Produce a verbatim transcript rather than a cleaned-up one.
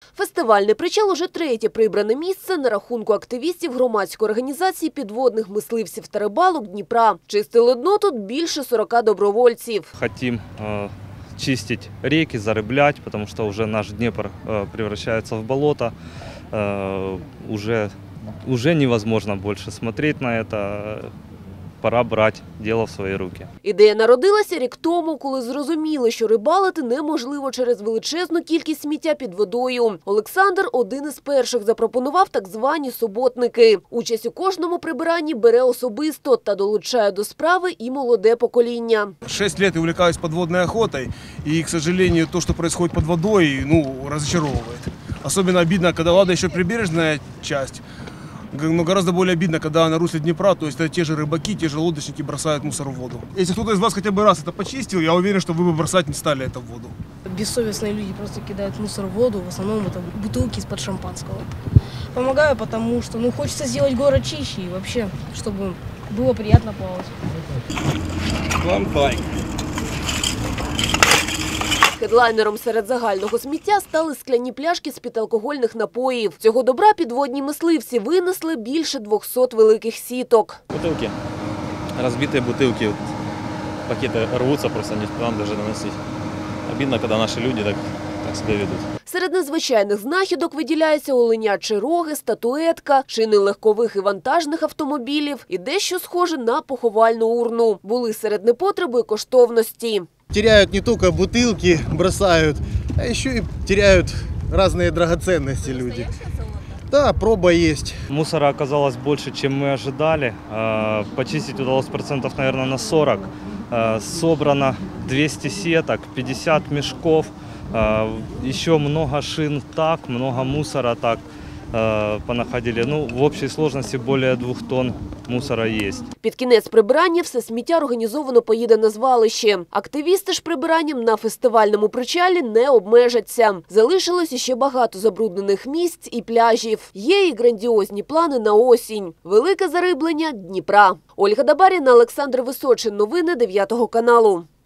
Фестивальний причал – уже третє прибране місце на рахунку активістів громадської організації підводних мисливців та рибалок Дніпра. Чистили дно тут більше сорока добровольців. Хотим э, чистить реки, зарыблять, потому что уже наш Днепр э, превращается в болото. Э, уже, уже невозможно больше смотреть на это. Пора брати діло в свої руки. Ідея народилася рік тому, коли зрозуміли, що рибалити неможливо через величезну кількість сміття під водою. Олександр один із перших запропонував так звані суботники. Участь у кожному прибиранні бере особисто та долучає до справи і молоде покоління. Шесть лет я увлекаюсь подводной охотой, и, к сожалению, то, что происходит под водой, ну, разочаровывает. Особенно обидно, когда, ладно, еще прибережная часть, но гораздо более обидно, когда на русле Днепра, то есть это те же рыбаки, те же лодочники бросают мусор в воду. Если кто-то из вас хотя бы раз это почистил, я уверен, что вы бы бросать не стали это в воду. Бессовестные люди просто кидают мусор в воду, в основном это бутылки из-под шампанского. Помогаю, потому что ну, хочется сделать город чище и вообще, чтобы было приятно плавать. Лампай. Хедлайнером серед загального сміття стали скляні пляшки з-під алкогольних напоїв. Цього добра підводні мисливці винесли більше двохсот великих сіток. Бутылки. Разбитые бутылки. Вот, пакеты рвутся, просто не нам даже наносить. Обидно, когда наши люди так, так себя ведут. Серед незвичайних знахідок виділяються оленячі роги, статуетка, шини легкових і вантажних автомобілів і дещо схоже на поховальну урну. Були серед непотребу і коштовності. Теряют не только бутылки, бросают, а еще и теряют разные драгоценности люди. Да, проба есть. Мусора оказалось больше, чем мы ожидали. Э, Почистить удалось процентов, наверное, на сорок. Э, Собрано двести сеток, пятьдесят мешков. Э, Еще много шин так, много мусора так э, понаходили. Ну, в общей сложности более двух тонн мусора есть. Під кінець прибирання все сміття організовано поїде на звалище. Активісти ж прибиранням на фестивальному причалі не обмежаться. Залишилось іще багато забруднених місць і пляжів. Є і грандіозні плани на осінь. Велике зариблення Дніпра. Ольга Дабаріна, Олександр Височин. Новини дев'ятого каналу.